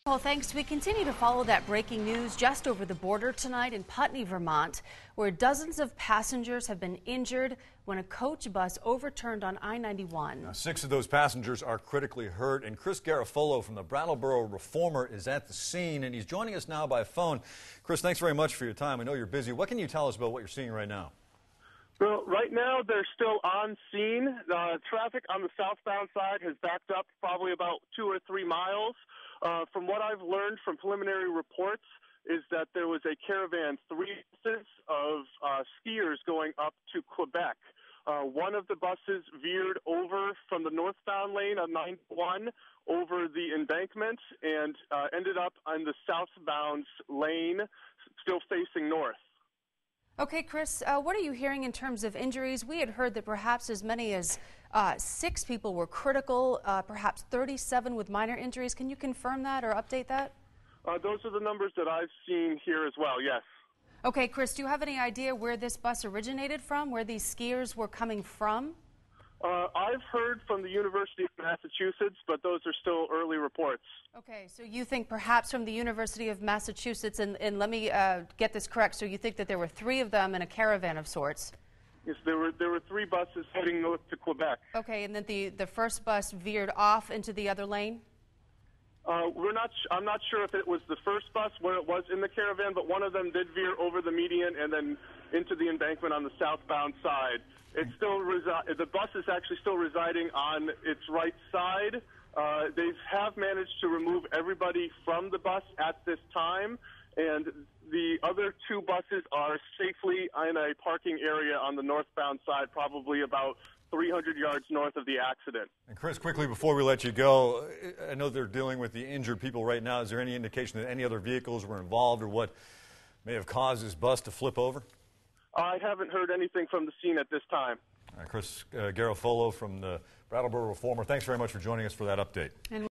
Well, thanks. We continue to follow that breaking news just over the border tonight in Putney, Vermont, where dozens of passengers have been injured when a coach bus overturned on I-91. Now, 6 of those passengers are critically hurt, and Chris Garofolo from the Brattleboro Reformer is at the scene, and he's joining us now by phone. Chris, thanks very much for your time. I know you're busy. What can you tell us about what you're seeing right now? Well, right now they're still on scene. Traffic on the southbound side has backed up probably about 2 or 3 miles. From what I've learned from preliminary reports is that there was a caravan, 3 buses of skiers going up to Quebec. One of the buses veered over from the northbound lane on 91 over the embankment and ended up on the southbound lane, still facing north. Okay, Chris, what are you hearing in terms of injuries? We had heard that perhaps as many as 6 people were critical, perhaps 37 with minor injuries. Can you confirm that or update that? Those are the numbers that I've seen here as well, yes. Okay, Chris, do you have any idea where this bus originated from, where these skiers were coming from? I've heard from the University of Massachusetts, but those are still early reports. Okay, so you think perhaps from the University of Massachusetts, and let me get this correct, so you think that there were 3 of them in a caravan of sorts? Yes, there were 3 buses heading north to Quebec. Okay, and then the first bus veered off into the other lane? I'm not sure if it was the first bus where it was in the caravan, but one of them did veer over the median and then into the embankment on the southbound side. It's still the bus is actually still residing on its right side. They have managed to remove everybody from the bus at this time, and the other 2 buses are safely in a parking area on the northbound side, probably about 300 yards north of the accident. And Chris, quickly before we let you go, I know they're dealing with the injured people right now. Is there any indication that any other vehicles were involved or what may have caused this bus to flip over? I haven't heard anything from the scene at this time. Chris Garofolo from the Brattleboro Reformer, thanks very much for joining us for that update.